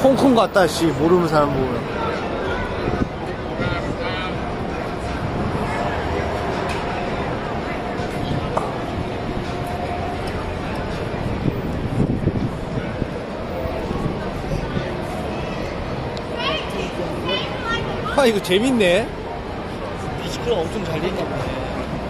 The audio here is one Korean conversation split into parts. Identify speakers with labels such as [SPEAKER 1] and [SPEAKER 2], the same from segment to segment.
[SPEAKER 1] 홍콩 같다 씨. 모르는 사람 보면. 아 이거 재밌네.
[SPEAKER 2] 뮤지컬 엄청 잘 됐나 보네.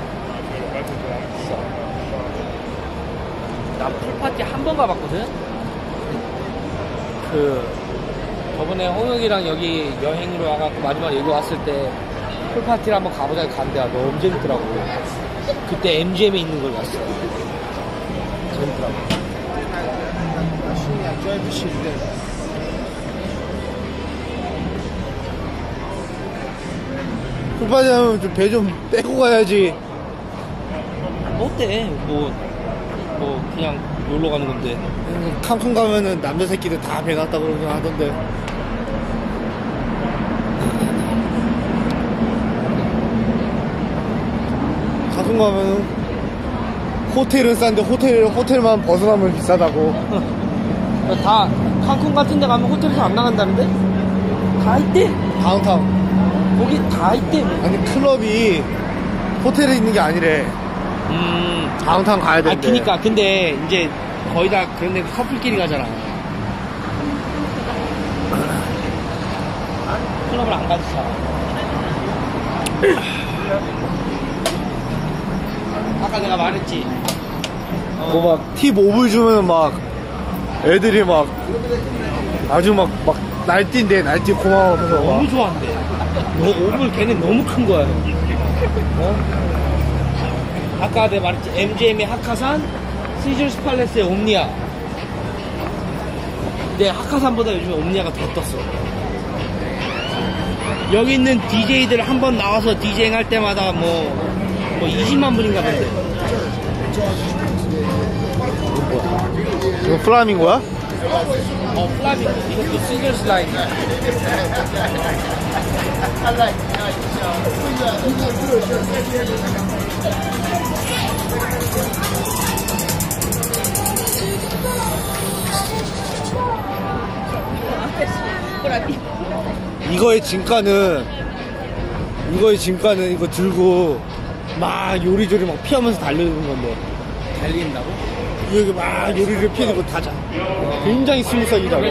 [SPEAKER 2] 나 풀파티 한 번 가봤거든? 저번에 홍혁이랑 여기 여행으로 와갖고 마지막에 여기 왔을 때 풀파티를 한번 가보자 갔는데 너무 재밌더라고. 그때 MGM에 있는 걸 봤어. 재밌더라고.
[SPEAKER 1] 풀파티 하면 좀 배 좀 빼고 가야지.
[SPEAKER 2] 어때? 뭐 그냥 놀러 가는 건데.
[SPEAKER 1] 칸쿤 가면은 남자 새끼들 다 배 갔다 그러고 하던데. 칸쿤 가면은 호텔은 싼데 호텔만 벗어나면 비싸다고.
[SPEAKER 2] 다 칸쿤 같은 데 가면 호텔에서 안 나간다는데? 다 있대?
[SPEAKER 1] 다운타운.
[SPEAKER 2] 거기 다 있대.
[SPEAKER 1] 아니 클럽이 호텔에 있는 게 아니래. 다운타운 가야 되는데.
[SPEAKER 2] 그니까 근데 이제 거의 다 그런 데 커플끼리 가잖아. 클럽을 안 가지 잘. 아까 내가 말했지.
[SPEAKER 1] 뭐 막 팁 5불 주면 막 애들이 막 아주 막 날뛴대. 날뛰 고마워서
[SPEAKER 2] 너무 좋아한대. 너 5불 걔는 너무 큰 거야. 아까 내가 말했지. MGM의 하카산, 시즐스 팔레스의 옴니아. 근데 하카산보다 요즘에 옴니아가 더 떴어. 여기 있는 DJ들 한 번 나와서 디제잉 할 때마다 뭐 20만 불인가 본데.
[SPEAKER 1] 이거 플라밍고야?
[SPEAKER 2] 플라밍고. 이것도 시즐스 라인이야.
[SPEAKER 1] 이거의 진가는 이거 들고 막 요리조리 막 피하면서 달리는 건데.
[SPEAKER 2] 달린다고?
[SPEAKER 1] 여기 막 요리를 피는 거 다자. 굉장히 스무스하기다고.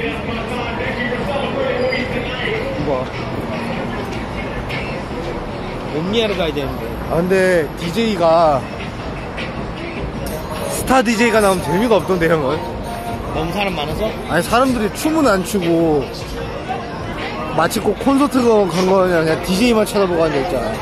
[SPEAKER 1] 이거.
[SPEAKER 2] 옴니아로 가야 되는데.
[SPEAKER 1] 아 근데 DJ가 스타 DJ가 나오면 재미가 없던데 형은.
[SPEAKER 2] 너무 사람 많아서?
[SPEAKER 1] 아니 사람들이 춤은 안 추고 마치 꼭 콘서트 간 거냐 그냥 DJ만 쳐다보고 앉아있잖아.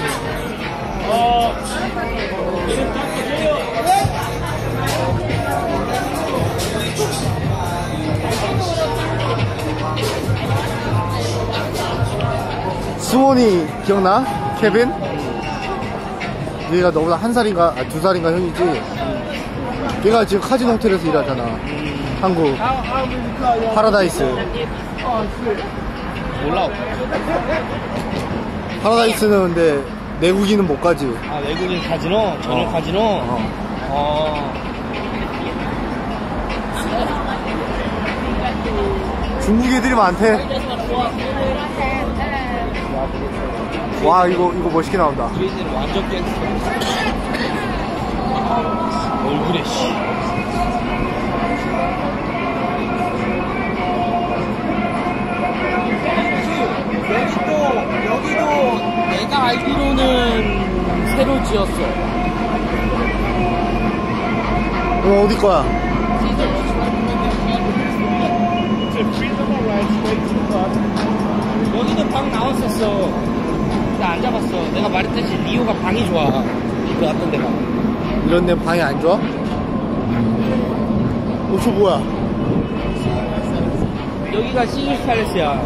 [SPEAKER 1] 승원이 기억나? 케빈? 얘가 너보다 한 살인가 2살인가 형이지. 얘가 지금 카지노 호텔에서 일하잖아. 한국 파라다이스.
[SPEAKER 2] 몰라.
[SPEAKER 1] 파라다이스는 근데 내국인은 못 가지.
[SPEAKER 2] 아, 외국인 카지노? 전용 카지노?
[SPEAKER 1] 중국 애들이 많대. 와 이거 멋있게 나온다.
[SPEAKER 2] 주인들은 완전 갱스터. 얼굴에 씨. 여기도 내가 알기로는 새로 지었어.
[SPEAKER 1] 이거 어디 거야?
[SPEAKER 2] 여기도 방 나왔었어. 근데 안 잡았어. 내가 말했듯이 리오가 방이 좋아. 그 왔던 데가.
[SPEAKER 1] 이런 데 방이 안 좋아? 저 뭐야?
[SPEAKER 2] 여기가 시즐스 팔레스야.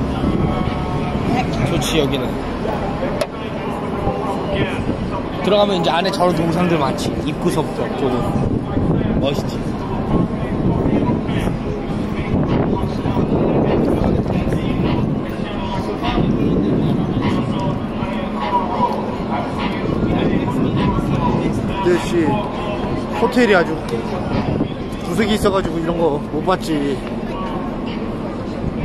[SPEAKER 2] 좋지 여기는. 들어가면 이제 안에 저런 동상들 많지. 입구서부터 조금 멋있지.
[SPEAKER 1] 씨 호텔이 아주 구석이 있어가지고 이런 거 못 봤지.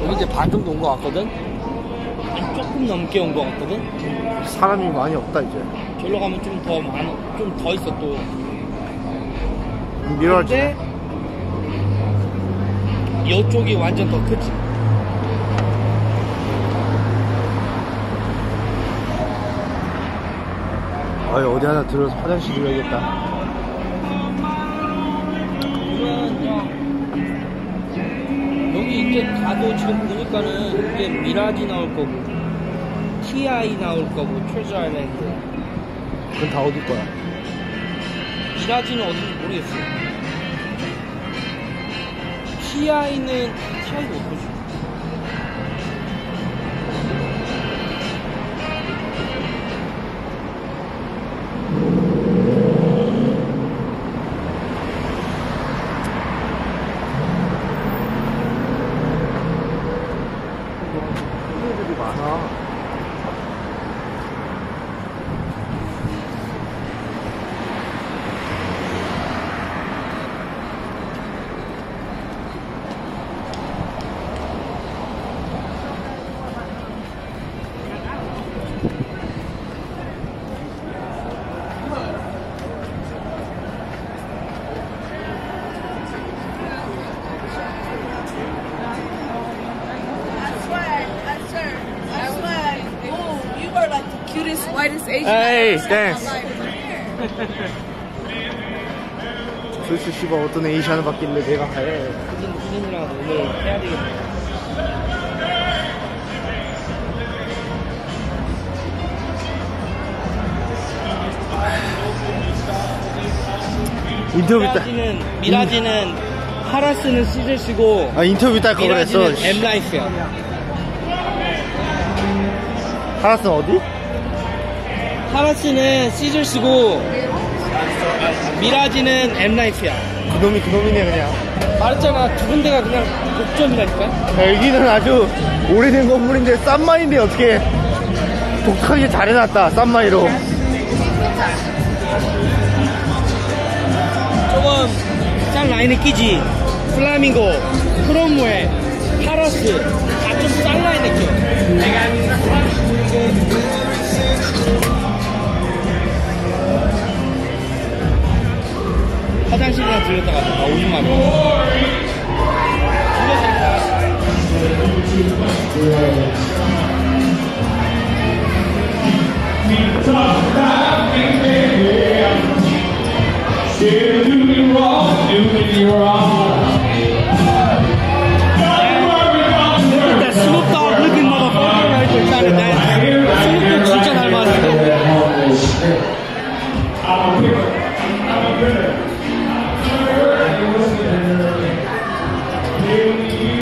[SPEAKER 2] 여기 이제 반 정도 온 것 같거든? 한 조금 넘게 온 것 같거든?
[SPEAKER 1] 사람이 많이 없다 이제.
[SPEAKER 2] 저기로 가면 좀 더 있어 또.
[SPEAKER 1] 미뤄지.
[SPEAKER 2] 근데 이쪽이 완전 더 크지.
[SPEAKER 1] 어디 하나 들어서 화장실 들어야겠다.
[SPEAKER 2] 여기 이제 가도 지금 보니까는 이제 미라지 나올 거고, TI 나올 거고, 트레저 아일랜드.
[SPEAKER 1] 그건 다 어디 거야?
[SPEAKER 2] 미라지는 어딘지 모르겠어. TI는 어디지?
[SPEAKER 1] 친구들이 많아.
[SPEAKER 3] Cutest, whitest Asian
[SPEAKER 1] Hey,
[SPEAKER 3] I've ever seen in
[SPEAKER 1] thanks.
[SPEAKER 3] my life.
[SPEAKER 1] 도대체 씨발 어떤 에이시안을 받길래 내가 해.
[SPEAKER 2] 흑인이랑 오늘 해야 되겠네.
[SPEAKER 1] 인터뷰 딱.
[SPEAKER 2] 미라지는 하라스는 시즌 쓰고
[SPEAKER 1] 인터뷰 딸 거 그랬어.
[SPEAKER 2] 미라지는 엠라이프야.
[SPEAKER 1] 하라스 어디?
[SPEAKER 2] 하라스는 시즌 쓰고 미라지는 엠라이프야.
[SPEAKER 1] 그놈이네 그냥.
[SPEAKER 2] 말했잖아, 두 군데가 그냥 독점이라니까.
[SPEAKER 1] 여기는 아주 오래된 건물인데 싼마이인데 어떻게 독특하게 잘 해놨다. 싼마이로.
[SPEAKER 2] 조금 짠 라인에 끼지. 플라밍고, 크롬웰, 하라스 다 좀 짠 라인에 껴. 화장실이나 들렸다가 다 50만 원. That Snoop Dogg looking motherfucker right there trying to dance. Snoop Dogg 진짜 닮았어.